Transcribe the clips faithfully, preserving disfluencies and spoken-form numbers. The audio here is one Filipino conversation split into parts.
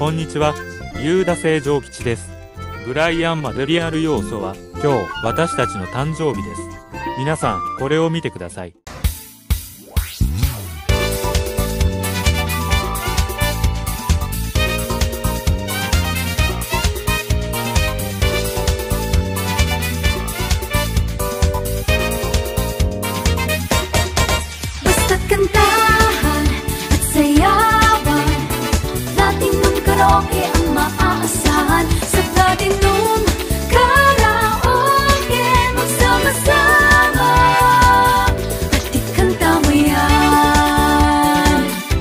こんにちは、ユーダ星城吉です。ブライアン・マドリアル要素は今日私たちの誕生日です。皆さんこれを見てください。 Kantahan at sayawan, Platinum Karaoke ang maaasahan. Sa Platinum Karaoke magsama-sama at ikanta mo yan.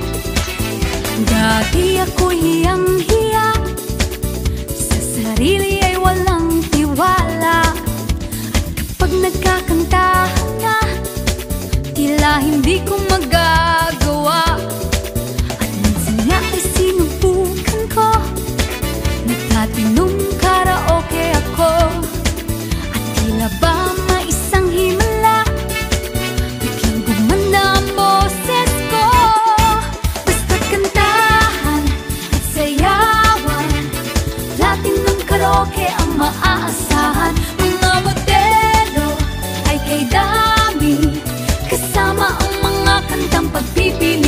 Dati ako'y hiyang-hiya, sa sarili ay walang tiwala. At kapag nagkakantahan na, tila hindi ko magagawa. At minsan nga ay sinubukan ko, nag-platinum karaoke ako. At tila ba may isang himala, biglang gumanda ang boses ko. Basta't kantahan at sayawan, Platinum karaoke ang maaasahan. Mga modelo ay kay dami, kasama ang mga kantang pagpipili.